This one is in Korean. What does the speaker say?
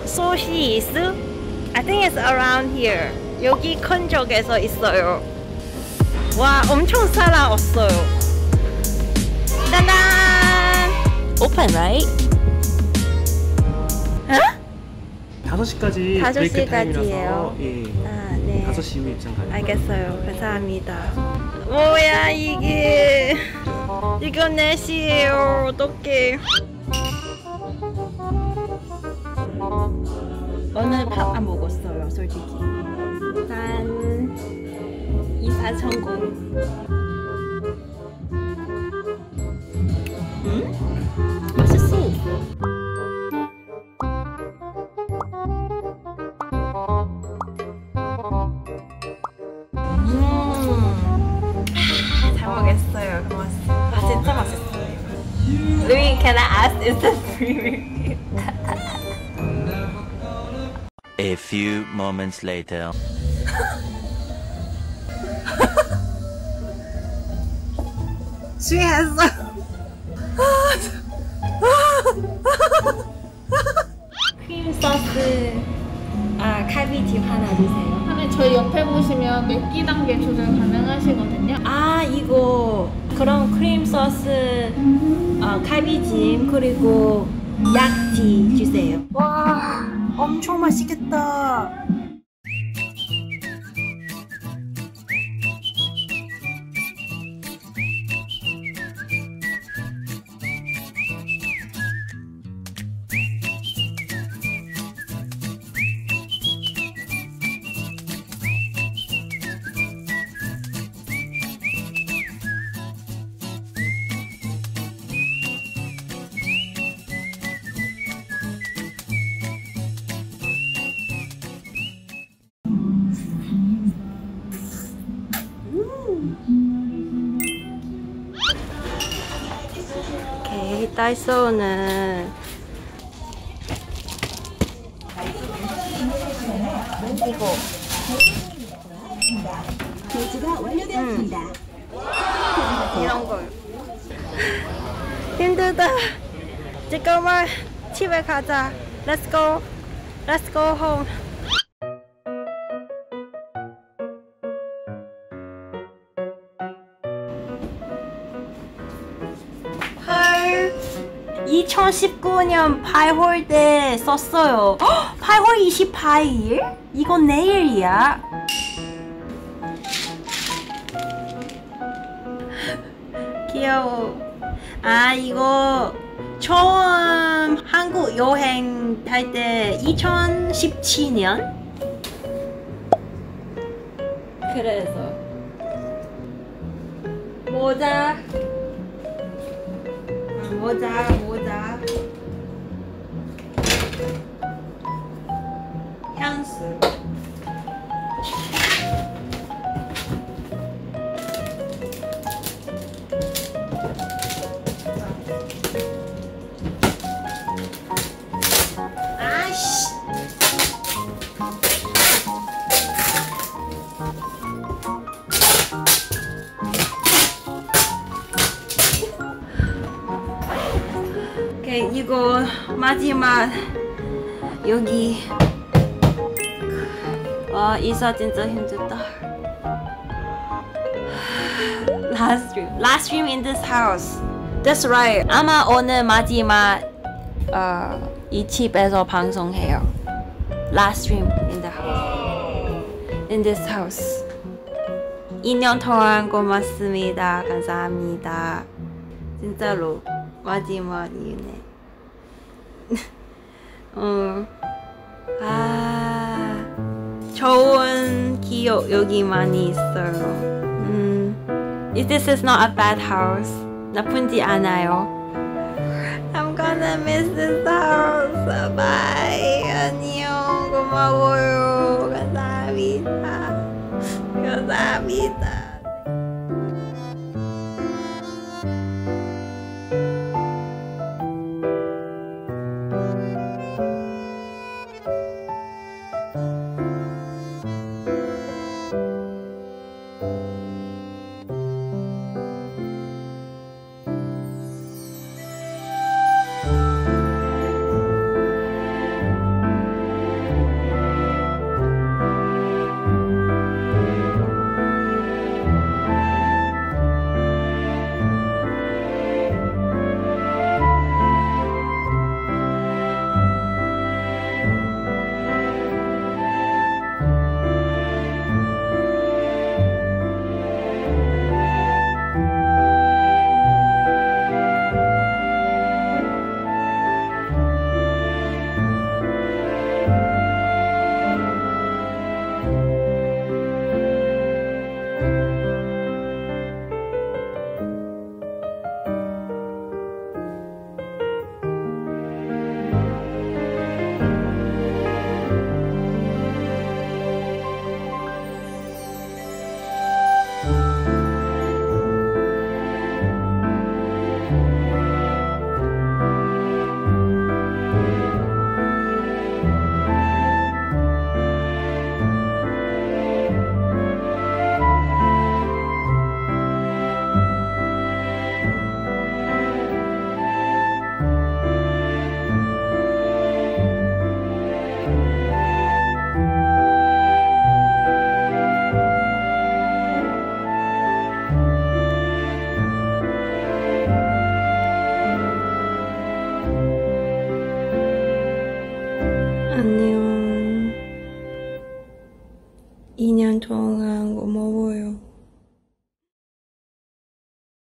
소시스? I think it's around here. 여기 큰 쪽에서 있어요. 와, 엄청 사람 없어요. 짠짠! Open, right? 어? 5시까지 브레이크 타임이라서 예. 아, 네. 5시 이후 입장 가능. 알겠어요. 감사합니다. 뭐야 이게? 이거 4시에요. 어떡해. 오늘 밥 안 먹었어요, 솔직히. 한 24,000원. 맛있어. 잘 먹겠어요. 고맙습니다. 진짜 맛있어요. Louis, can I ask, is this free review? A few moments later. 취했어. 크림 소스 칼비찜 하나 주세요. 근데 저희 옆에 보시면 맵기 단계 조절 가능하시거든요. 아 이거 그럼 크림 소스 칼비찜 그리고 약지 주세요. 와 엄청 맛있겠다. 오케이, 다이소는 이거 결제가 완료되었습니다. 이런 걸 힘들다. 잠깐만 집에 가자. Let's go. Let's go home. 헐, 2019년 8월 때 썼어요. 8월 28일? 이건 내일이야. 귀여워. 아 이거 처음 한국 여행 할 때 2017년? 그래서 모자 향수 아이씨 오케이 이거 마지막 여기 와 이사 진짜 힘들다. Last stream in this house. That's right. 아마 오늘 마지막 이 집에서 방송해요. Last stream in the house. In this house. 2년 동안 고맙습니다. 감사합니다. 진짜로 마지막이네. 좋은 기억 여기 많이 있어요. This is not a bad house. 나쁜지 않아요. I'm gonna miss this house. Bye. 안녕. 고마워요. 감사합니다. 감사합니다. 안녕. 2년 동안 고마워요.